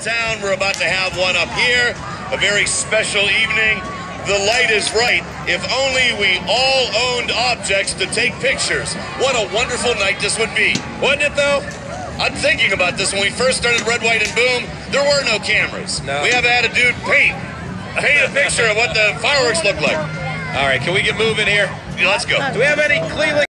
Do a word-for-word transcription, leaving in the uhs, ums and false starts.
town. We're about to have one up here. A very special evening. The light is right. If only we all owned objects to take pictures. What a wonderful night this would be. Wouldn't it, though? I'm thinking about this. When we first started Red, White, and Boom, there were no cameras. No. We have had a dude paint. Paint a picture of what the fireworks look like. All right, can we get moving here? Let's go. Do we have any Cleveland